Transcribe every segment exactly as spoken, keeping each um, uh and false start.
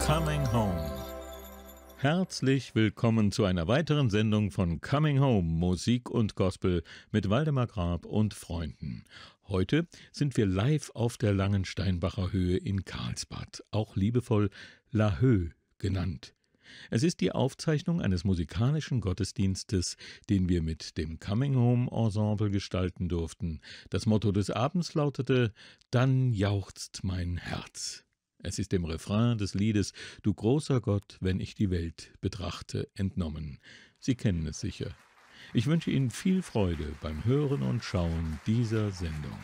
Coming Home. Herzlich willkommen zu einer weiteren Sendung von Coming Home, Musik und Gospel mit Waldemar Grab und Freunden. Heute sind wir live auf der Langensteinbacher Höhe in Karlsbad, auch liebevoll La Höhe genannt. Es ist die Aufzeichnung eines musikalischen Gottesdienstes, den wir mit dem Coming Home Ensemble gestalten durften. Das Motto des Abends lautete: Dann jauchzt mein Herz. Es ist dem Refrain des Liedes »Du großer Gott, wenn ich die Welt betrachte« entnommen. Sie kennen es sicher. Ich wünsche Ihnen viel Freude beim Hören und Schauen dieser Sendung.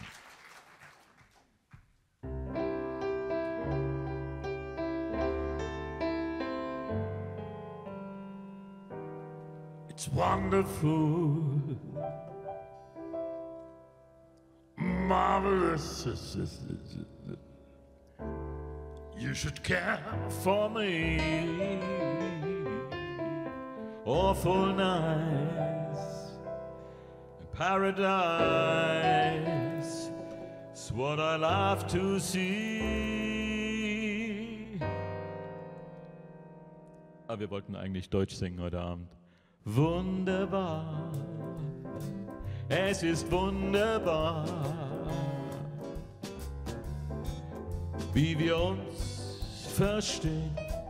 It's wonderful, marvelous. You should care for me. Awful nice, paradise. It's what I love to see. Aber wir wollten eigentlich Deutsch singen heute Abend. Wunderbar, es ist wunderbar, wie wir uns verstehen.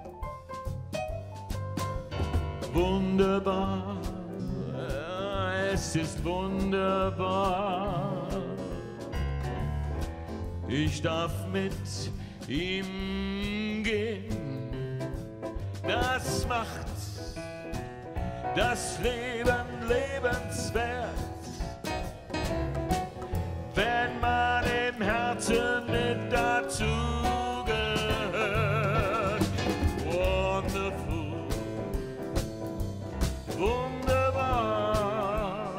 Wunderbar, es ist wunderbar, ich darf mit ihm gehen, das macht das Leben lebenswert, wenn man im Herzen mit dazu gehört. Wonderful, wunderbar,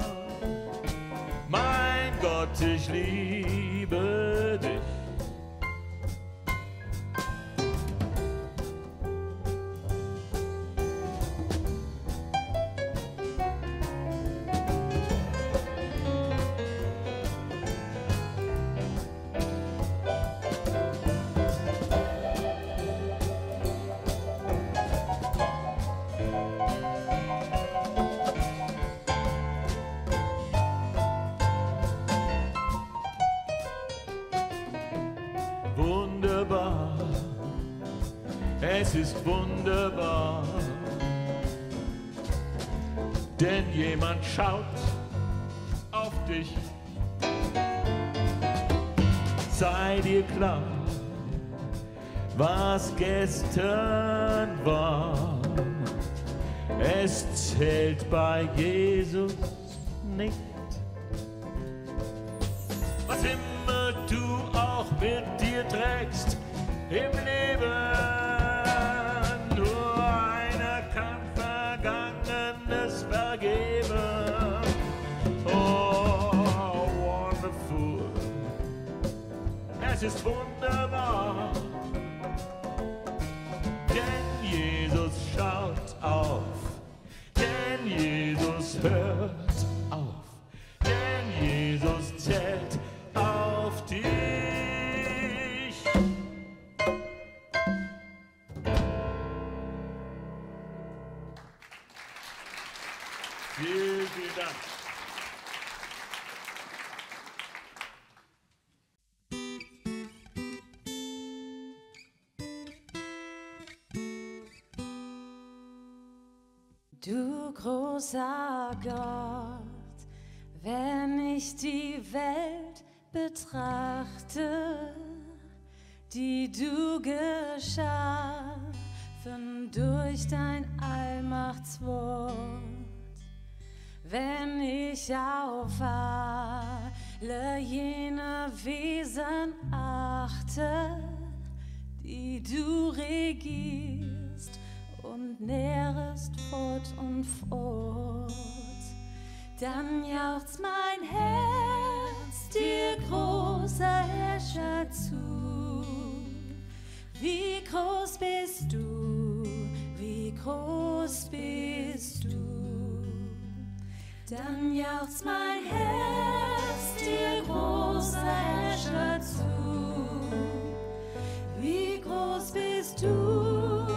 mein Gott, ich liebe dich. Wunderbar, es ist wunderbar, denn jemand schaut auf dich. Sei dir klar, was gestern war, es zählt bei Jesus nicht. Was immer du auch mit dir trägst im Leben, nur einer kann Vergangenes vergeben. Oh, wonderful, es ist wunderbar, denn Jesus schaut auf, denn Jesus hört auf, denn Jesus zählt auf dich. Vielen, vielen Dank. Du großer Gott, wenn ich die Welt betrachte, die du geschaffen durch dein Allmachtswort, wenn ich auf alle jene Wesen achte, die du regierst und nährest fort und fort, dann jauchzt mein Herz dir, großer Herrscher, zu. Wie groß bist du, wie groß bist du. Dann jauchzt mein Herz dir, großer Herrscher, zu. Wie groß bist du,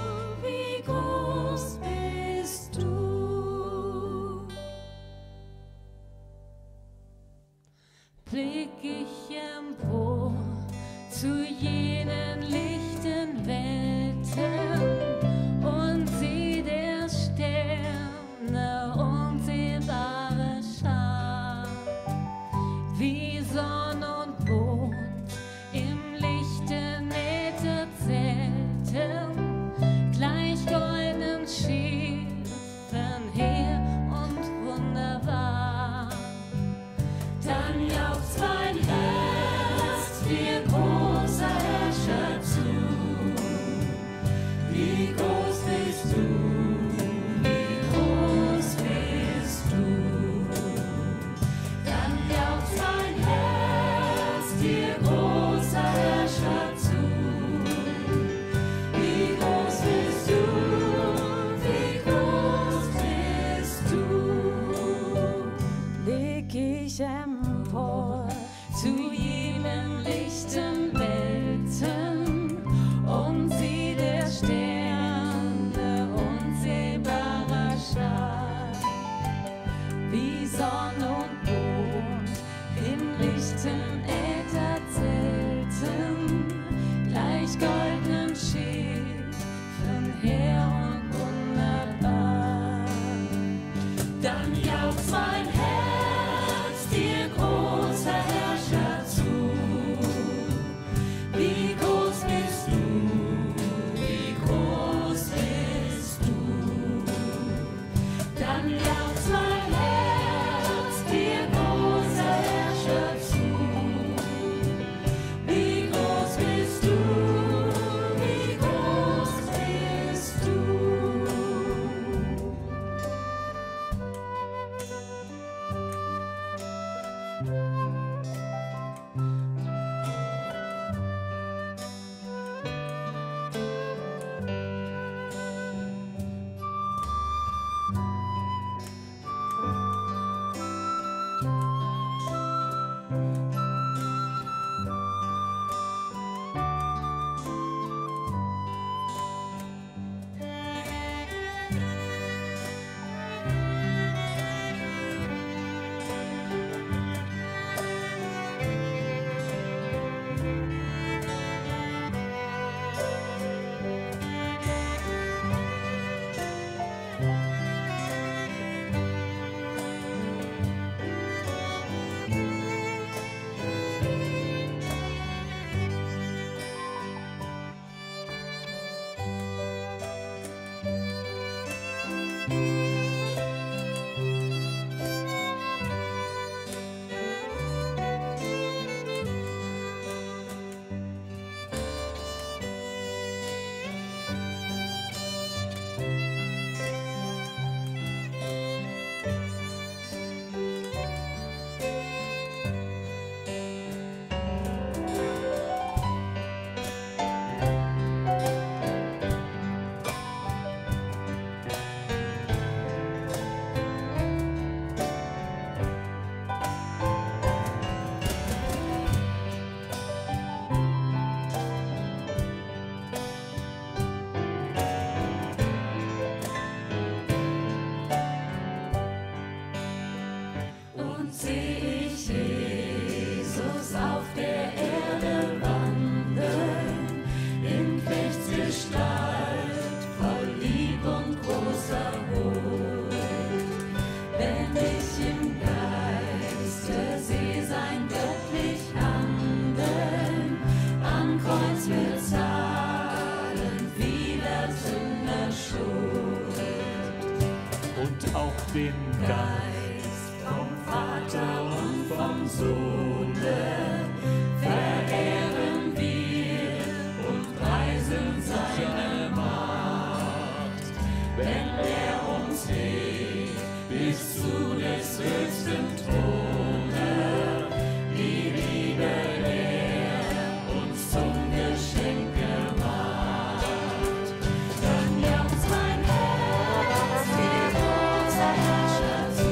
und auch den Geist vom Vater und vom Sohne verehren wir und preisen seine Macht, wenn er uns hebt bis zu des höchsten Throne, die Liebe er uns zum Geschenk gemacht. Dann jauchzt mein Herz, wie großer Herrscher zu.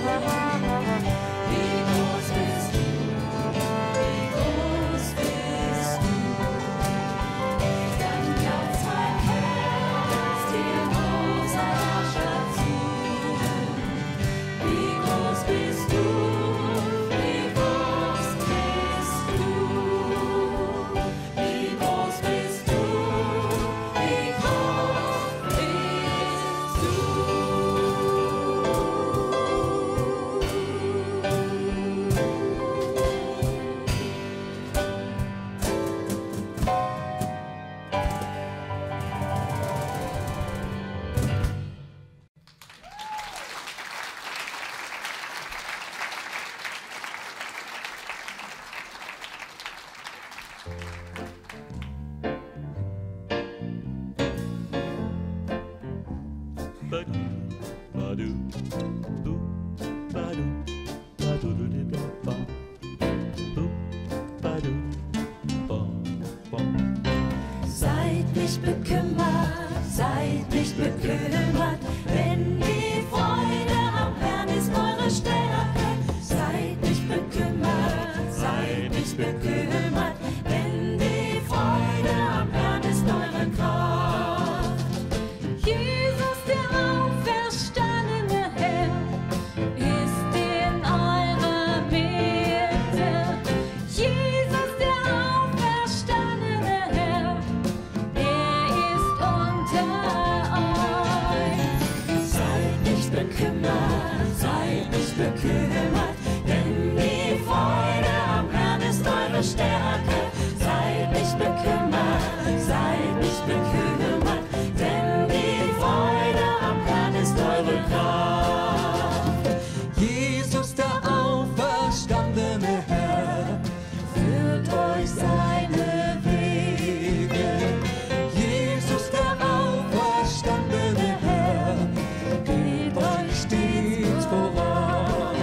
Wie groß bist du, wie groß bist du. Dann jauchzt mein Herz, wie großer Herrscher zu. Wie groß bist du, wie groß bist du. Wie groß bist du, wie groß bist Seid nicht bekümmert, seid nicht bekümmert, wenn die Freude am Herrn ist eure Stärke. Seid nicht bekümmert, seid nicht bekümmert, wenn die Freude am Herrn ist eure Kraft. Jesus, der auferstandene Herr, ist in eurer Mitte. Jesus, der auferstandene Herr, er ist unter euch. Seid nicht bekümmert, seid nicht bekümmert, denn die Freude am Herrn ist eure Stärke. Seid nicht bekümmert, seid nicht bekümmert, denn die Freude am Herrn ist eure Kraft. Jesus, der auferstandene Herr, Führt euch seine Wege. Jesus, der auferstandene Herr, geht euch stets voran.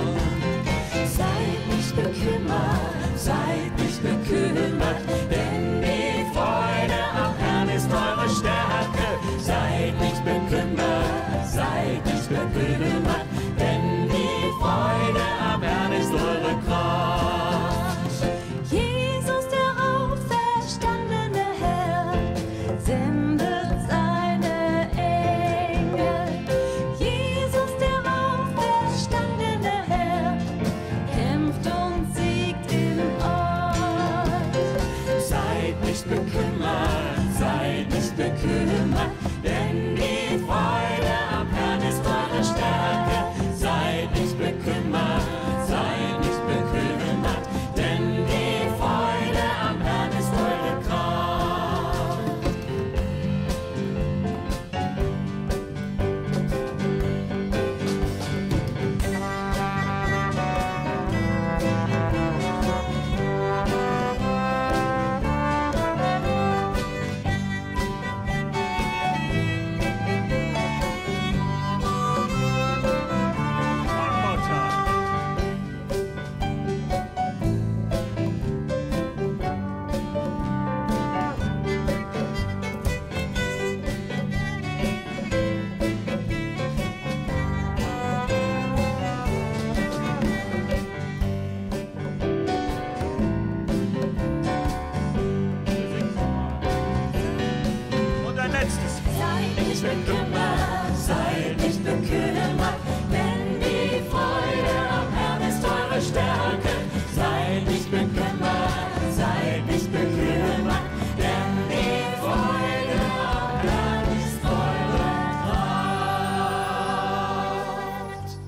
Seid nicht bekümmert, seid nicht bekümmert, denn die Freude am Herrn ist eure Stärke. Seid nicht bekümmert, seid nicht bekümmert, denn die Freude am Herrn ist eure Kraft. Jesus, der auferstandene Herr, sendet seine Engel. Jesus, der auferstandene Herr, kämpft und siegt in euch. Seid nicht bekümmert, seid nicht bekümmert, denn die Freude am Herrn ist eure Stärke. Seid nicht bekümmert, seid nicht bekümmert, denn die Freude am Herrn ist eure Kraft. Und ein letztes. Seid nicht bekümmert, seid nicht bekümmert, denn die Freude am Herrn ist eure Stärke. Seid nicht bekümmert, seid nicht bekümmert, denn die Freude am Herrn ist eure Kraft.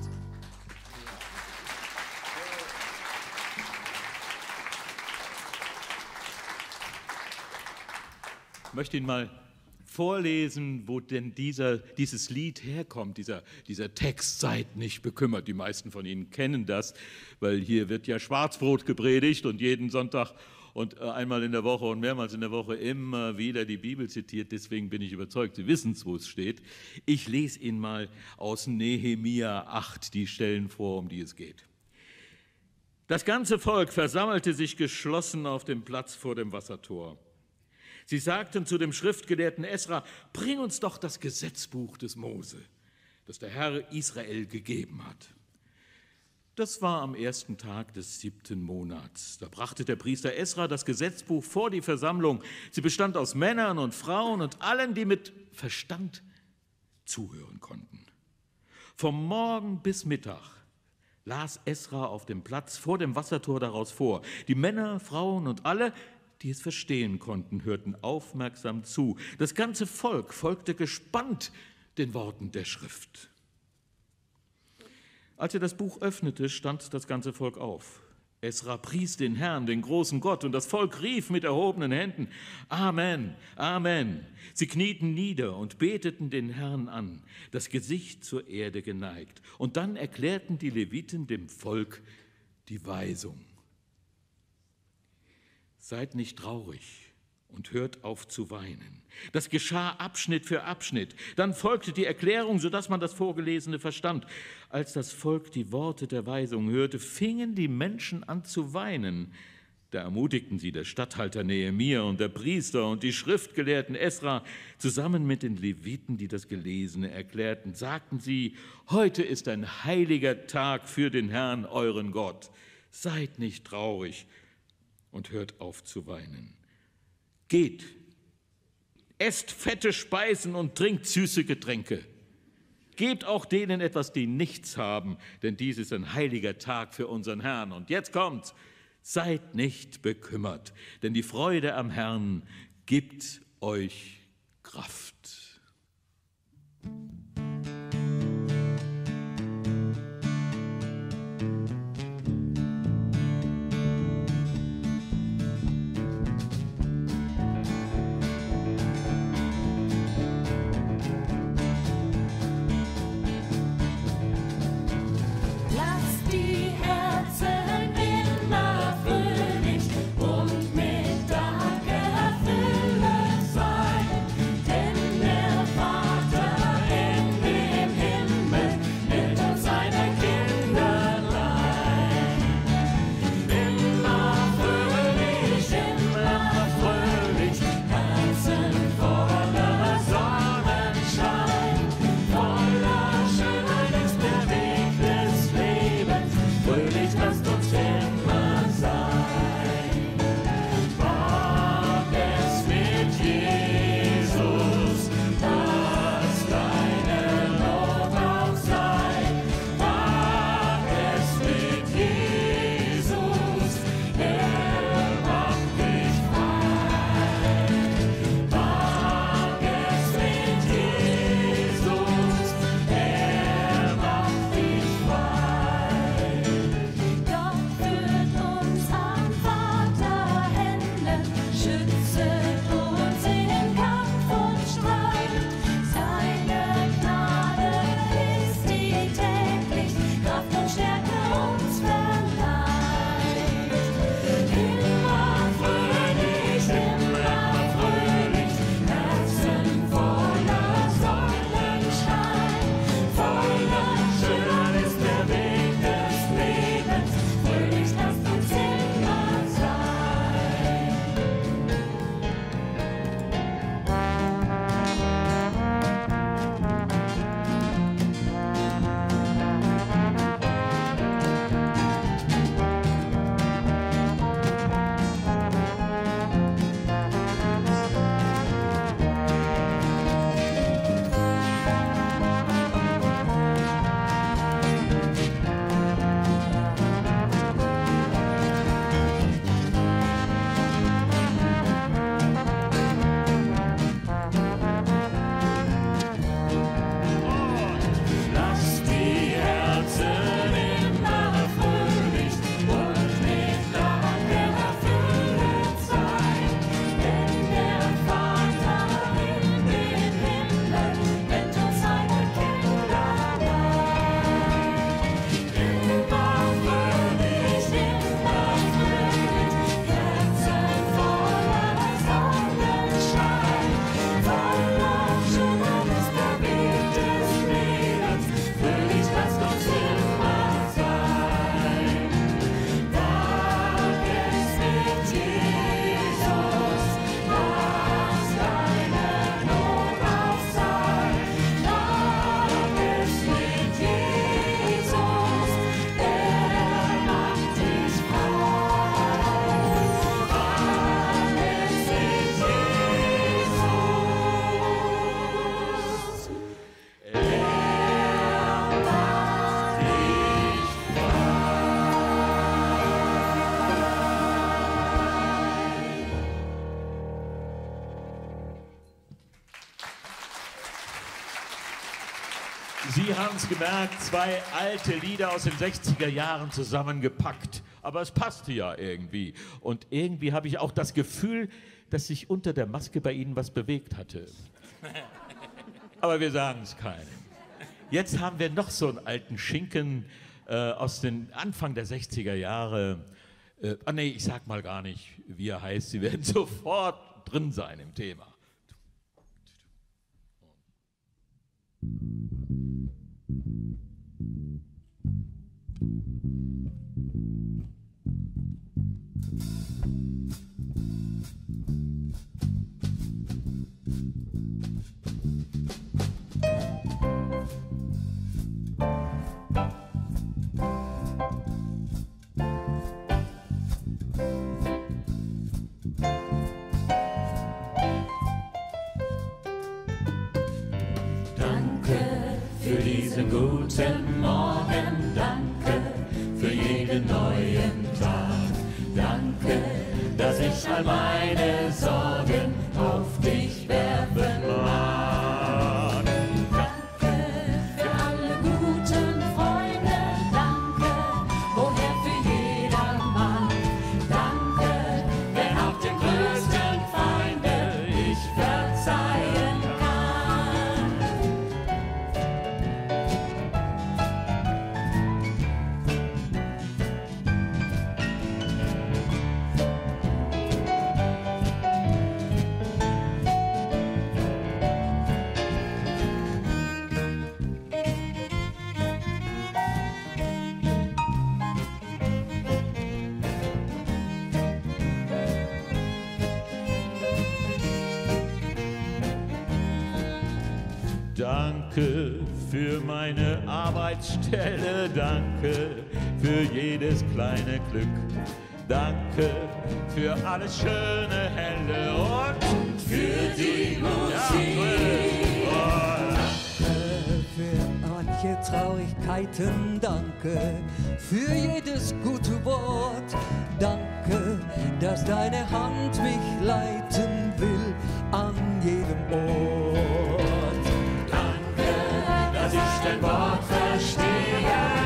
Ich möchte Ihnen mal vorlesen, wo denn dieser, dieses Lied herkommt, dieser, dieser Text, seid nicht bekümmert. Die meisten von Ihnen kennen das, weil hier wird ja Schwarzbrot gepredigt und jeden Sonntag und einmal in der Woche und mehrmals in der Woche immer wieder die Bibel zitiert. Deswegen bin ich überzeugt, Sie wissen es, wo es steht. Ich lese Ihnen mal aus Nehemia acht die Stellen vor, um die es geht. Das ganze Volk versammelte sich geschlossen auf dem Platz vor dem Wassertor. Sie sagten zu dem Schriftgelehrten Esra, bring uns doch das Gesetzbuch des Mose, das der Herr Israel gegeben hat. Das war am ersten Tag des siebten Monats. Da brachte der Priester Esra das Gesetzbuch vor die Versammlung. Sie bestand aus Männern und Frauen und allen, die mit Verstand zuhören konnten. Vom Morgen bis Mittag las Esra auf dem Platz vor dem Wassertor daraus vor. Die Männer, Frauen und alle, die es verstehen konnten, hörten aufmerksam zu. Das ganze Volk folgte gespannt den Worten der Schrift. Als er das Buch öffnete, stand das ganze Volk auf. Esra pries den Herrn, den großen Gott, und das Volk rief mit erhobenen Händen, Amen, Amen. Sie knieten nieder und beteten den Herrn an, das Gesicht zur Erde geneigt. Und dann erklärten die Leviten dem Volk die Weisung. Seid nicht traurig und hört auf zu weinen. Das geschah Abschnitt für Abschnitt. Dann folgte die Erklärung, sodass man das Vorgelesene verstand. Als das Volk die Worte der Weisung hörte, fingen die Menschen an zu weinen. Da ermutigten sie der Statthalter Nehemia und der Priester und die Schriftgelehrten Esra, zusammen mit den Leviten, die das Gelesene erklärten, sagten sie, heute ist ein heiliger Tag für den Herrn, euren Gott. Seid nicht traurig und hört auf zu weinen. Geht, esst fette Speisen und trinkt süße Getränke. Gebt auch denen etwas, die nichts haben, denn dies ist ein heiliger Tag für unseren Herrn. Und jetzt kommt's, seid nicht bekümmert, denn die Freude am Herrn gibt euch Kraft. Und mit Dank erfüllt sein, denn der Sie haben es gemerkt, zwei alte Lieder aus den sechziger Jahren zusammengepackt. Aber es passte ja irgendwie. Und irgendwie habe ich auch das Gefühl, dass sich unter der Maske bei Ihnen was bewegt hatte. Aber wir sagen es keinem. Jetzt haben wir noch so einen alten Schinken äh, aus den Anfang der sechziger Jahre. Äh, ah nee, ich sag mal gar nicht, wie er heißt. Sie werden sofort drin sein im Thema. Diesen guten Morgen, danke für jeden neuen Tag. Danke, dass ich all meine Sorgen auf dich werfen mag. Danke für alle guten Freunde, danke, woher für jedermann. Danke, wenn auch dem größten Feinde ich verzeihen kann. Danke für meine Arbeitsstelle, danke für jedes kleine Glück. Danke für alles schöne, helle und Für die Musik. Danke für manche Traurigkeiten, danke für jedes gute Wort. Danke, dass deine Hand mich leiten will an jedem Ort. Danke, dass ich dein Wort verstehe.